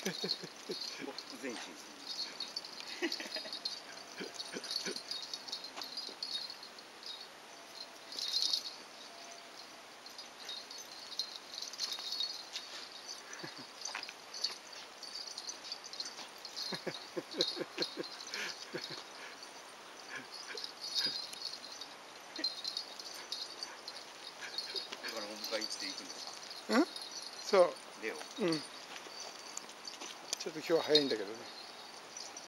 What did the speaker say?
前進。だからお迎え行っていくのか。 うん？そう。 レオ。 うん。ちょっと今日は早いんだけどね。